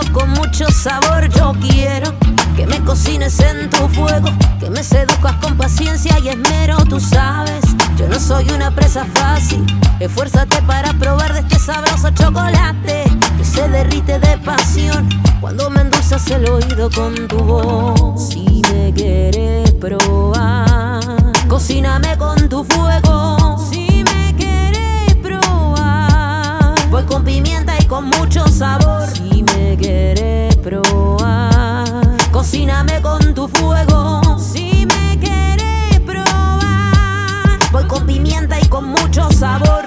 con mucho sabor. Yo quiero que me cocines en tu fuego, que me seduzcas con paciencia y esmero. Tú sabes, yo no soy una presa fácil. Esfuérzate para probar de este sabroso chocolate que se derrite de pasión cuando me endulzas el oído con tu voz. Si me quieres probar, cocíname con tu fuego. Si me quieres probar, voy con pimienta y con mucho sabor. Si me quieres probar, cocíname con tu fuego. Si me quieres probar, voy con pimienta y con mucho sabor.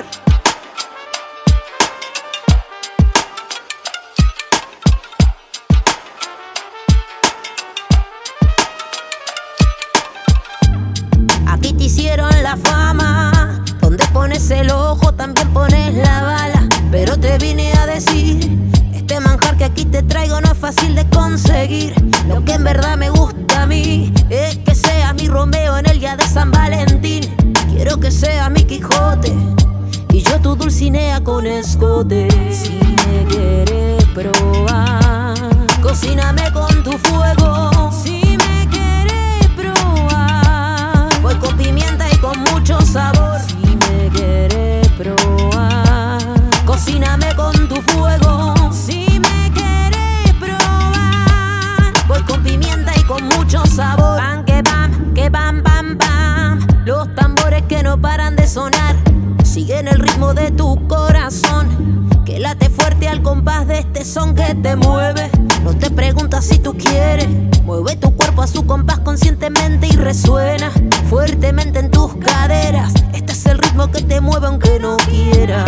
Aquí te hicieron la fama, donde pones el ojo también pones la bala. Pero te vine a decir, este manjar que aquí te traigo no es fácil de conseguir. Lo que en verdad me gusta a mí es que seas mi Romeo en el día de San Valentín. Quiero que seas mi Quijote y yo tu Dulcinea con escote. Si me quieres probar, cocíname con tu fuego. Si me quieres probar, voy con pimienta y con mucho sabor. Si me quieres probar, cocíname con tu fuego. Si me quieres probar, voy con pimienta y con mucho sabor. Bam, que bam, bam, bam. Los tambores que no paran de sonar siguen el ritmo de tu corazón, que late fuerte al compás de este son que te mueve. No te preguntas si tú quieres, mueve tu cuerpo a su compás conscientemente y resuena fuertemente en tus caderas. Este es el ritmo que te mueve aunque no quieras.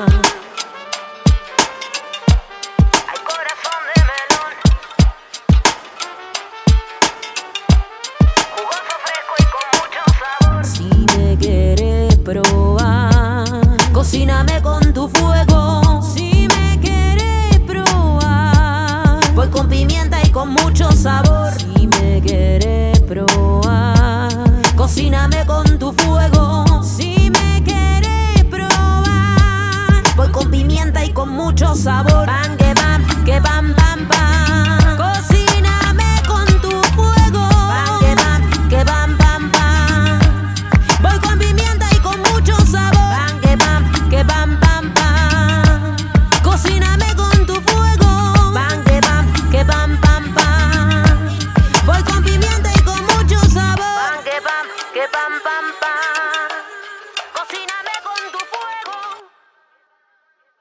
Probar, cocíname con tu fuego. Si me quieres probar, voy con pimienta y con mucho sabor. Si me quieres probar, cocíname con tu fuego. Si me quieres probar, voy con pimienta y con mucho sabor. Bam, que bam, bam, bam. Cocíname con tu fuego. Bam, que bam, bam, bam. Voy con pimienta y con mucho sabor. Bam, que bam, bam, bam. Cocíname con tu fuego. Bam, que bam, bam, bam. Voy con pimienta y con mucho sabor. Bam, que bam, bam, bam.